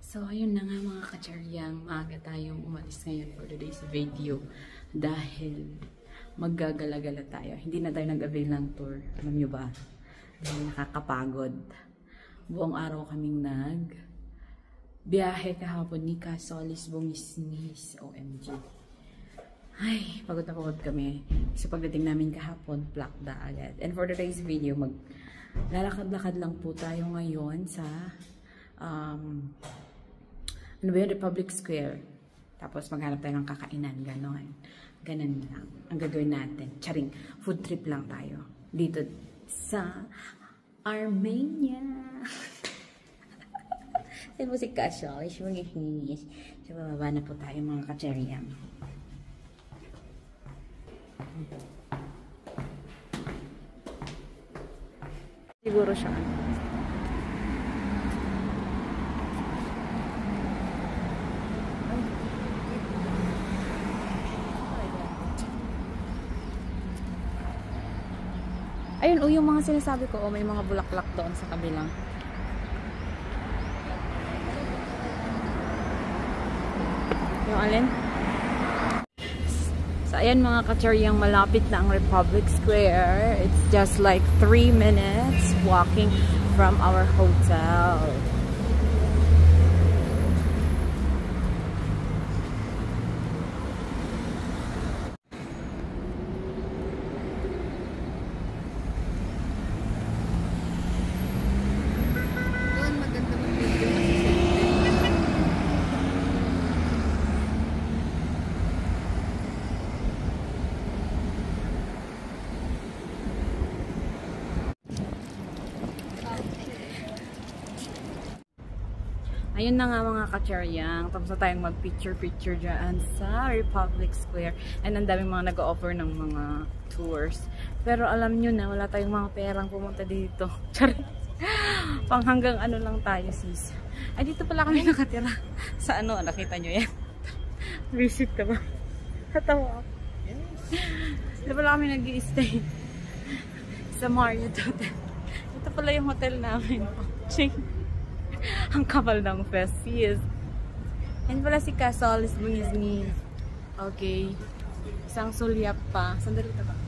So, ayun na nga mga kacharyang, maaga tayong umalis ngayon for today's video dahil maggagala-gala tayo. Hindi na tayo nag-avail ng tour. Alam nyo ba? Dahil nakakapagod. Buong araw kaming biyahe kahapon ni Kasolis Bungisnis. OMG. Ay, pagod na pagod kami. So, pagdating namin kahapon, plakda agad. And for today's video, lalakad-lakad lang po tayo ngayon sa ano ba yun? Republic Square. Tapos maghanap tayo ng kakainan. Ganon. Ganon lang. Ang gagawin natin. Charing. Food trip lang tayo. Dito sa Armenia. Sa musika siya. So, bababa na po tayo mga kacharyang. Siguro siya. Ayun, yung mga sinasabi ko, may mga bulaklak doon sa kabilang. Yung alin? So, ayan mga kacharyang, malapit na ang Republic Square. It's just like 3 minutes walking from our hotel. Ayun na nga mga kacharyang, tapos na tayong mag-picture-picture dyan sa Republic Square. And ang daming mga nag-offer ng mga tours. Pero alam nyo na, wala tayong mga perang pumunta dito. Pang hanggang ano lang tayo sis. Ay, dito pala kami nakatira. Sa ano, nakita nyo yan? Visit ka ba? Natawa ako. Dito pala kami nag-i-stay. Sa Marriott Hotel. Ito pala yung hotel namin. Ching. Ang kapal ng fest, sis. Yan pala si Kasolis Bungisnis. Okay. Isang sulyap pa. Sandali ito ba?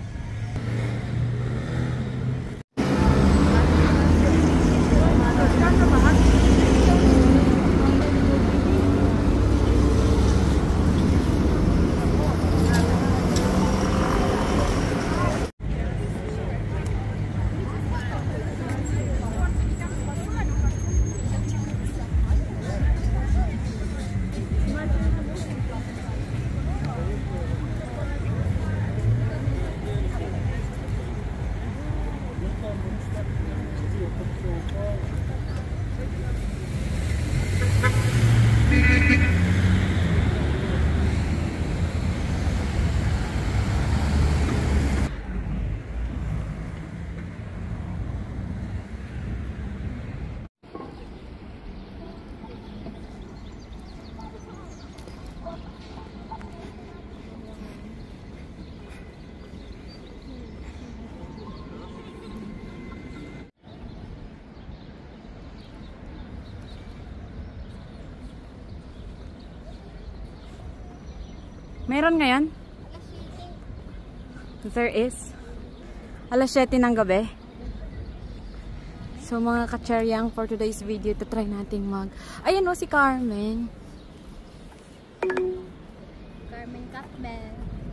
Meron ngayon? There is. Alas 7 ng gabi. So mga kacharyang, for today's video, try natin Ayan o si Carmen. Carmen Catbell.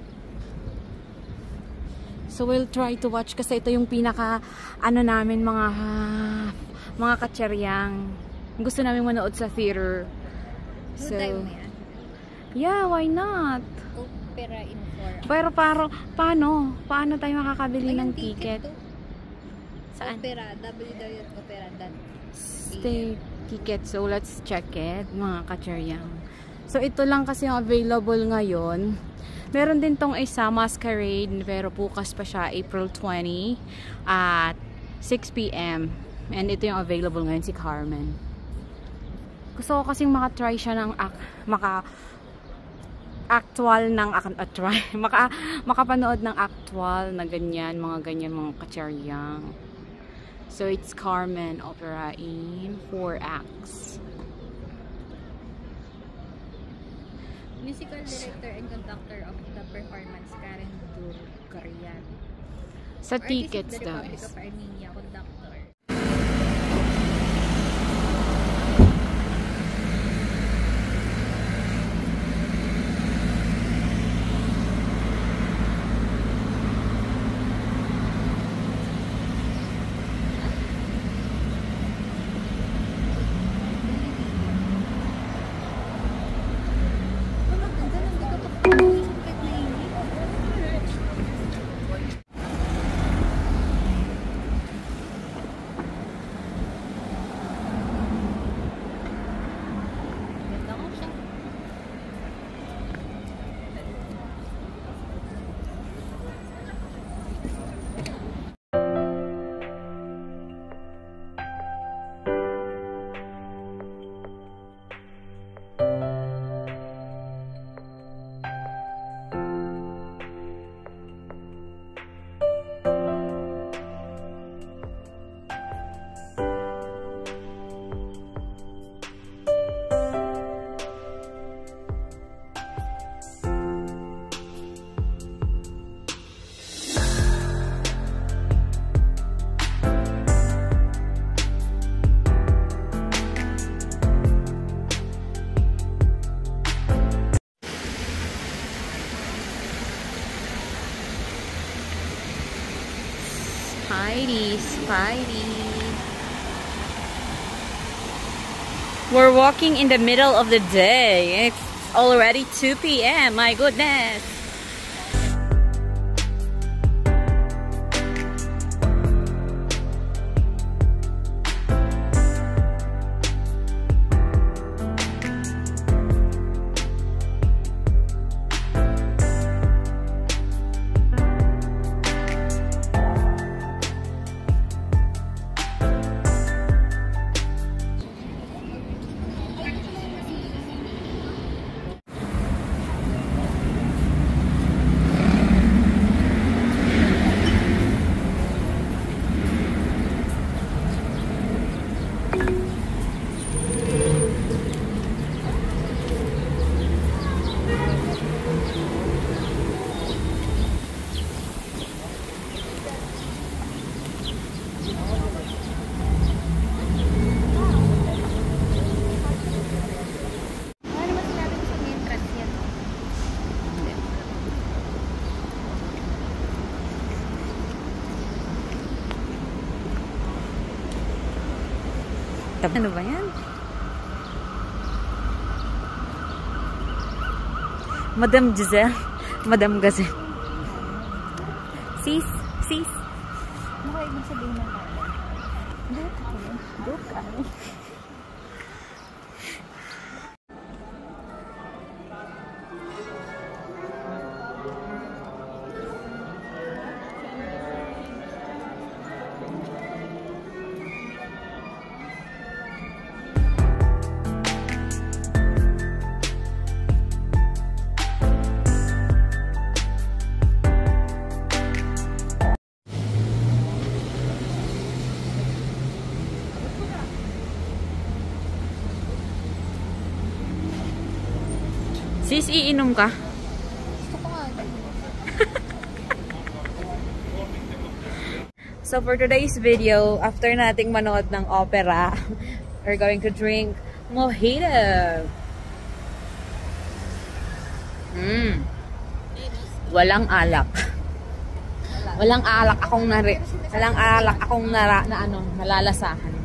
So we'll try to watch kasi ito yung pinaka namin mga kacharyang. Gusto namin manood sa theater. So, yeah, why not? Opera in 4. Pero paano tayo makakabili ng ticket? Saan? Opera, www.opera.ph. Stay ticket. So let's check it, mga kacharyang. So ito lang kasi yung available ngayon. Meron din tong isa, Masquerade, pero bukas pa siya, April 20 at 6 PM. And ito yung available ngayon, si Carmen. Gusto ko kasing makatry siya ng actual ng makapanood ng actual na ganyan, mga kacharyang. So it's Carmen opera in 4 acts. Musical director and conductor of the performance, Karen Durkarian. Sa Artist tickets of the daw. Republic of Armenia, conductor. Spidey. We're walking in the middle of the day. It's already 2 p.m. My goodness. Ano ba yan? Madam Giselle. Madam Gazelle. Sis. Ano kayo ibig sabihin ng kanan? Duka. Sis, iinom ka? Gusto ko nga. So for today's video, after nating manood ng opera, we're going to drink mojito. Walang alak. Walang alak akong nalalasahan.